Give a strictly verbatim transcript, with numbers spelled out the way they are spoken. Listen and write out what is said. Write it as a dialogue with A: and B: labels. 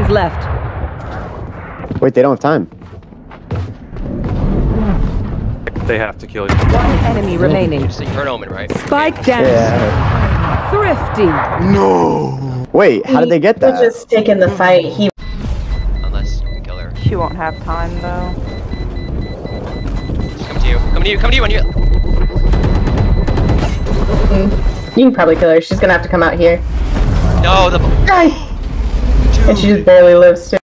A: seconds left.
B: Wait, they don't have time.
C: They have to kill you.
A: One enemy remaining.
D: It's your omen, right?
A: Spike down.
B: Yeah.
A: Thrifty.
B: No. Wait, how did they get
E: He'll
B: that?
E: just stick in the fight. He
D: Unless you can kill her.
F: She won't have time though.
D: Come to you. Come to you. Come to you when you.
E: You can probably kill her. She's gonna have to come out here.
D: No, the.
E: Die. And she just barely lives too.